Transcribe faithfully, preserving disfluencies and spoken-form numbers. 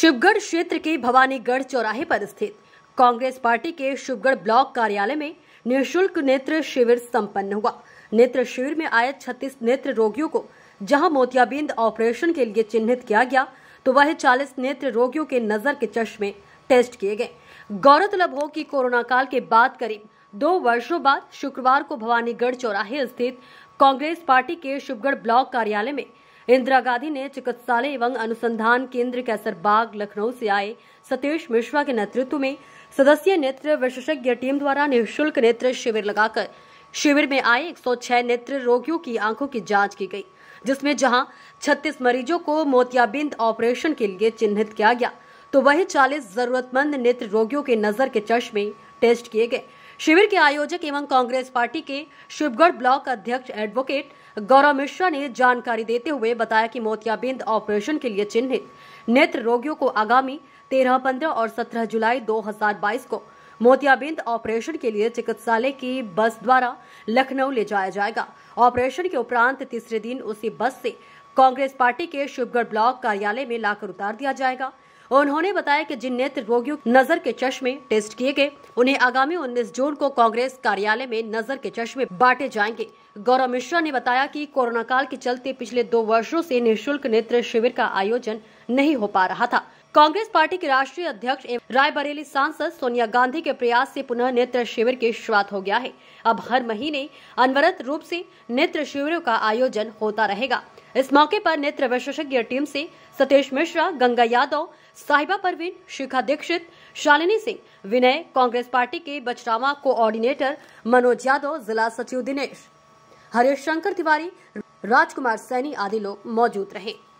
शिवगढ़ क्षेत्र के भवानीगढ़ चौराहे पर स्थित कांग्रेस पार्टी के शिवगढ़ ब्लॉक कार्यालय में निःशुल्क नेत्र शिविर संपन्न हुआ। नेत्र शिविर में आए छत्तीस नेत्र रोगियों को जहां मोतियाबिंद ऑपरेशन के लिए चिन्हित किया गया, तो वहीं चालीस नेत्र रोगियों के नजर के चश्मे टेस्ट किए गए। गौरतलब हो कि कोरोना काल के बाद करीब दो वर्षों बाद शुक्रवार को भवानीगढ़ चौराहे स्थित कांग्रेस पार्टी के शिवगढ़ ब्लॉक कार्यालय में इंदिरा गांधी ने चिकित्सालय एवं अनुसंधान केंद्र कैसरबाग लखनऊ से आए सतीश मिश्रा के नेतृत्व में सदस्यीय नेत्र विशेषज्ञ टीम द्वारा निःशुल्क नेत्र शिविर लगाकर शिविर में आए एक सौ छह नेत्र रोगियों की आंखों की जांच की गई, जिसमें जहां छत्तीस मरीजों को मोतियाबिंद ऑपरेशन के लिए चिन्हित किया गया, तो वहीं चालीस जरूरतमंद नेत्र रोगियों के नजर के चश्मे टेस्ट किए गए। शिविर के आयोजक एवं कांग्रेस पार्टी के शिवगढ़ ब्लॉक अध्यक्ष एडवोकेट गौरव मिश्रा ने जानकारी देते हुए बताया कि मोतियाबिंद ऑपरेशन के लिए चिन्हित नेत्र रोगियों को आगामी तेरह, पंद्रह और सत्रह जुलाई दो हज़ार बाईस को मोतियाबिंद ऑपरेशन के लिए चिकित्सालय की बस द्वारा लखनऊ ले जाया जाएगा। ऑपरेशन के उपरांत तीसरे दिन उसी बस से कांग्रेस पार्टी के शिवगढ़ ब्लॉक कार्यालय में लाकर उतार दिया जाएगा। उन्होंने बताया कि जिन नेत्र रोगियों नजर के चश्मे टेस्ट किए गए, उन्हें आगामी उन्नीस जून को कांग्रेस कार्यालय में नजर के चश्मे बांटे जाएंगे। गौरव मिश्रा ने बताया कि कोरोना काल के चलते पिछले दो वर्षों से निःशुल्क नेत्र शिविर का आयोजन नहीं हो पा रहा था। कांग्रेस पार्टी के राष्ट्रीय अध्यक्ष एवं रायबरेली सांसद सोनिया गांधी के प्रयास से पुनः नेत्र शिविर की शुरुआत हो गया है। अब हर महीने अनवरत रूप से नेत्र शिविरों का आयोजन होता रहेगा। इस मौके पर नेत्र विशेषज्ञ टीम से सतीश मिश्रा, गंगा यादव, साहिबा परवीन, शिखा दीक्षित, शालिनी सिंह, विनय, कांग्रेस पार्टी के बचरावा कोऑर्डिनेटर मनोज यादव, जिला सचिव दिनेश, हरीश शंकर तिवारी, राजकुमार सैनी आदि लोग मौजूद रहे।